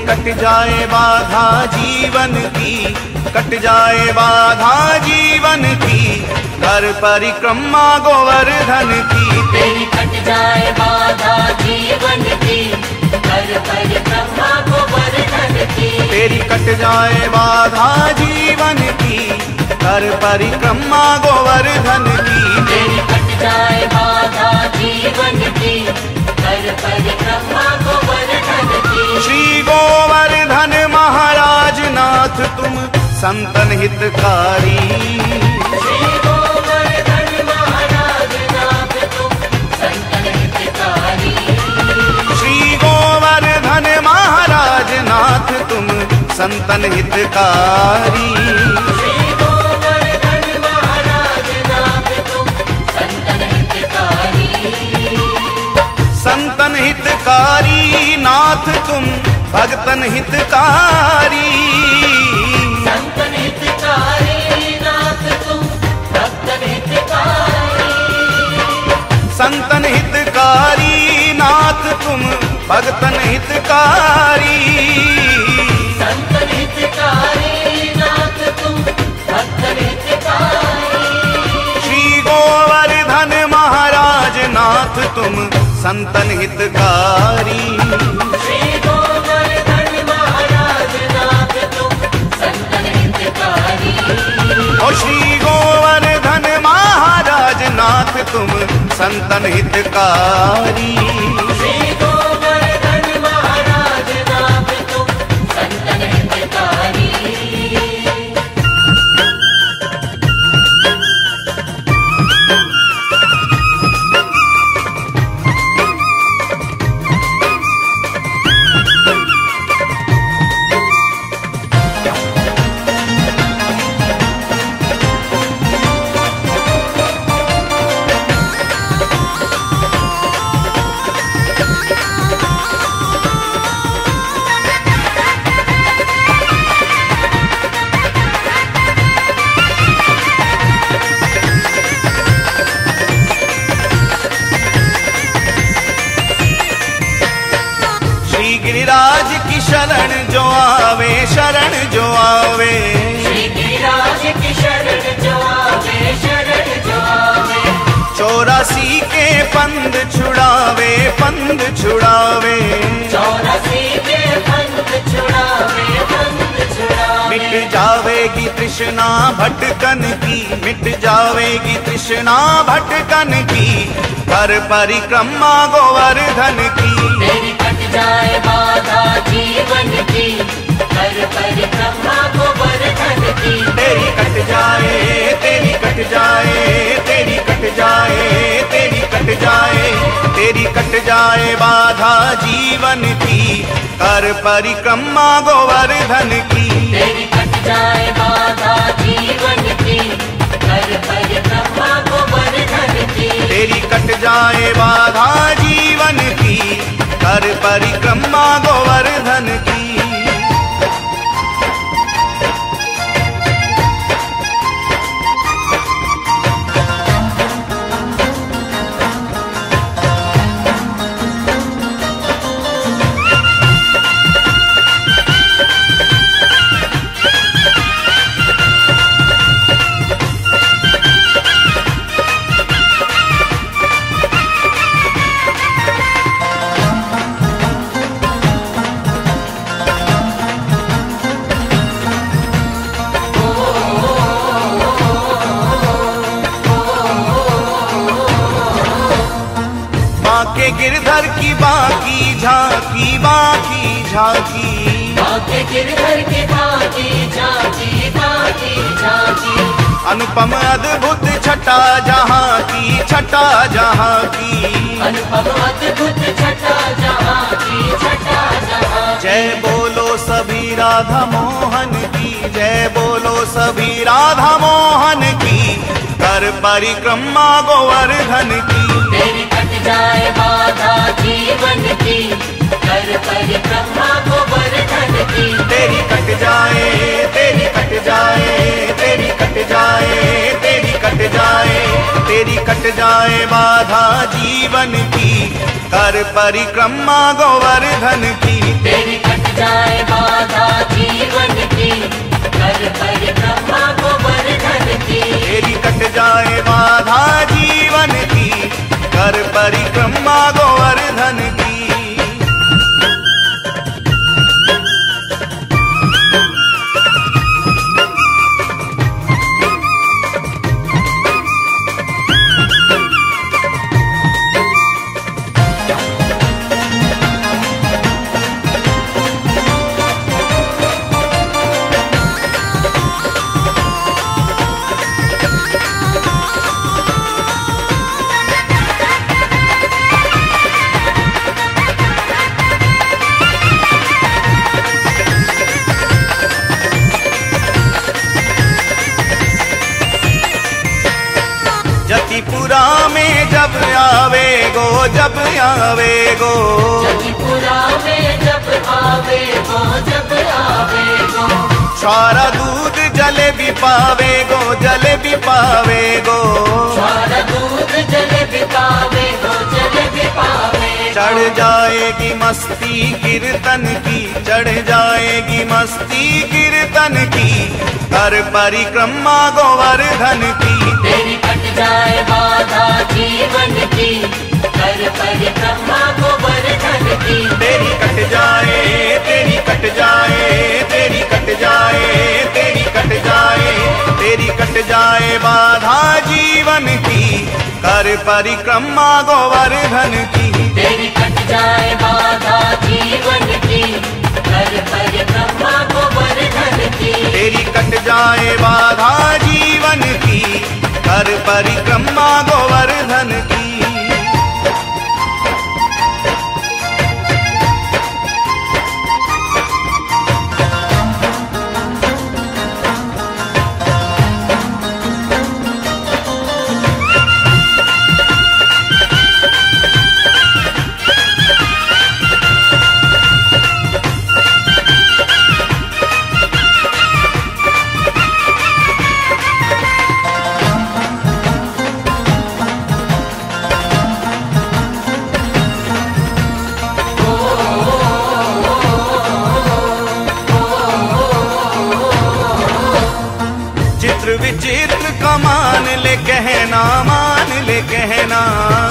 Cut जाए बाधा जीवन की, कट जाए बाधा जीवन की, कर परिक्रमा गोवर्धन की। तेरी कट जाए बाधा जीवन की, कर परिक्रमा गोवर्धन की। तेरी कट जाए बाधा जीवन की, कर परिक्रमा गोवर्धन की। तेरी कट जाए बाधा जीवन की, कर परिक्रमा गोवर्धन की। श्री गोवर्धन महाराज नाथ तुम संतन हितकारी। श्री गोवर्धन महाराज नाथ तुम संतन हितकारी। श्री गोवर्धन महाराज नाथ तुम संतन हितकारी। श्री गोवर्धन महाराज नाथ तुम संतन हितकारी। संतन हितकारी नाथ तुम भक्तन हितकारी। संतन हितकारी नाथ तुम भक्तन हितकारी। संतन हितकारी नाथ तुम भक्तन हितकारी। संतन हितकारी नाथ तुम भक्तन हितकारी। श्री गोवर्धन महाराज नाथ तुम संतन हितकारी। श्री गोवर्धन महाराज नाथ तुम संतन हितकारी। और श्री गोवर्धन महाराज नाथ तुम संतन हितकारी। श्री गोवर्धन महाराज नाथ तुम संतन हितकारी। गिरिराज की शरण जो आवे, शरण जो आवे। श्री गिरिराज की शरण जो आवे, शरण जो आवे। 84 के पंद छुड़ावे, पंद छुड़ावे। 84 के पंथ छुड़ावे, पंथ छुड़ावे। मिट जावेगी तृष्णा भटकन की, मिट जावेगी तृष्णा भटकन की, कर परिक्रमा गोवर्धन की। तेरी कट जाए बाधा जीवन की, कर परिक्रमा गोवर्धन की। तेरी कट जाए, तेरी कट जाए, तेरी कट जाए, तेरी कट जाए, तेरी कट जाए बाधा जीवन की, कर परिक्रमा गोवर्धन की। तेरी कट जाए बाधा जीवन की, कर परिक्रमा गोवर्धन की। तेरी कट जाए बाधा जीवन की, कर परिक्रमा गोवर्धन की। गिरधर की बाकी झांकी, बाकी झांकी। बाके गिरधर की बाकी झांकी, बाकी झांकी। अनुपम अद्भुत छटा जहाँ की, छटा जहाँ की। अनुपम अद्भुत छटा जहाँ की, छटा जहाँ की। जय बोलो सभी राधा मोहन की, जय बोलो सभी राधा मोहन की, कर परिक्रमा गोवर्धन की। तेरी कट जाए बाधा जीवन की, कर परिक्रमा गोवर्धन की। तेरी कट जाए, तेरी कट जाए, तेरी कट जाए, तेरी कट जाए, तेरी कट जाए बाधा जीवन की, कर परिक्रमा गोवर्धन की। तेरी कट जाए बाधा जीवन की, कर परिक्रमा गोवर्धन की। तेरी कट जाए बाधा जीवन की, कर परिक्रमा गोवर्धन की। जतिपुरा में जब आवे गो, जब आवे गो, जतिपुरा में जब आवे गो, जब आवे गो। सारा दूध जलेबी पावे गो, जलेबी पावे गो। सारा दूध जलेबी पावे गो, जलेबी पावे गो। चढ़ जाएगी मस्ती कीर्तन की, चढ़ जाएगी मस्ती कीर्तन की, कर परिक्रमा गोवर्धन की। तेरी कट जाए बाधा जीवन की, कर परिक्रमा गोवर्धन की। तेरी कट जाए, तेरी कट जाए, तेरी कट जाए, तेरी कट जाए, तेरी कट जाए बाधा जीवन की, कर परिक्रमा गोवर्धन की। तेरी कट जाए बाधा जीवन की, कर परिक्रमा गोवर्धन की। तेरी कट जाए बाधा जीवन की, कर परिक्रमा गोवर्धन की। विचित्र कमान ले कहना, मान ले कहना।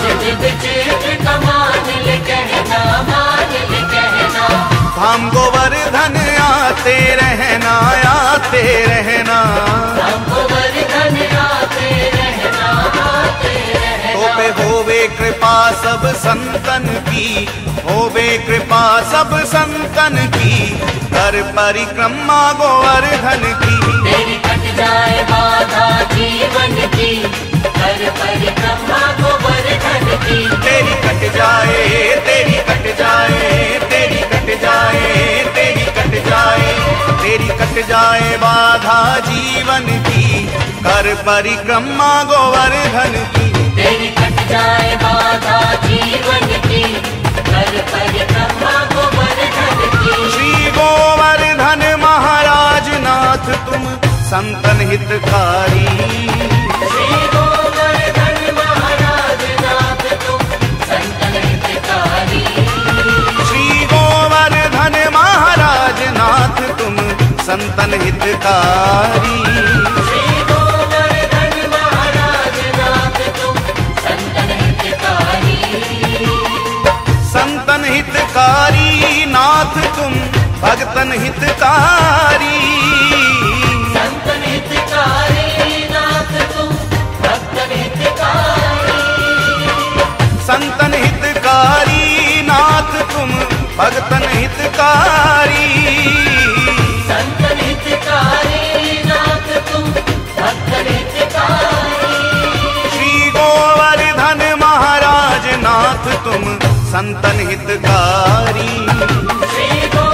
विचित्र कमान ले कहना, मान ले कहना। धाम गोवर्धन आते रहना, आते रहना। धाम गोवर्धन आते रहना, आते रहना। तो पे होवे कृपा सब संतन की, होवे कृपा सब संतन की, कर परिक्रमा गोवर्धन की। तेरी कट जाए बाधा जीवन की, कर परिक्रमा गोवर्धन की। तेरी कट जाए, तेरी कट जाए, तेरी कट जाए, तेरी कट जाए, तेरी कट जाए बाधा जीवन की, कर परिक्रमा गोवर्धन की। तेरी कट जाए बाधा जीवन की, कर परिक्रमा गोवर्धन की। श्री गोवर्धन महाराज नाथ तुम संतन हितकारी। श्री गोवर्धन महाराज नाथ तुम संतन हितकारी। श्री गोवर्धन महाराज नाथ तुम संतन हितकारी। श्री गोवर्धन महाराज नाथ तुम संतन हितकारी। संतन हितकारी नाथ तुम भगतन हितकारी। संतन हितकारी नाथ तुम भक्तन हितकारी। संतन हितकारी नाथ तुम भगतन हितकारी। संतन हितकारी नाथ तुम भक्तन हितकारी। श्री गोवर्धन महाराज नाथ तुम संतन हितकारी। श्री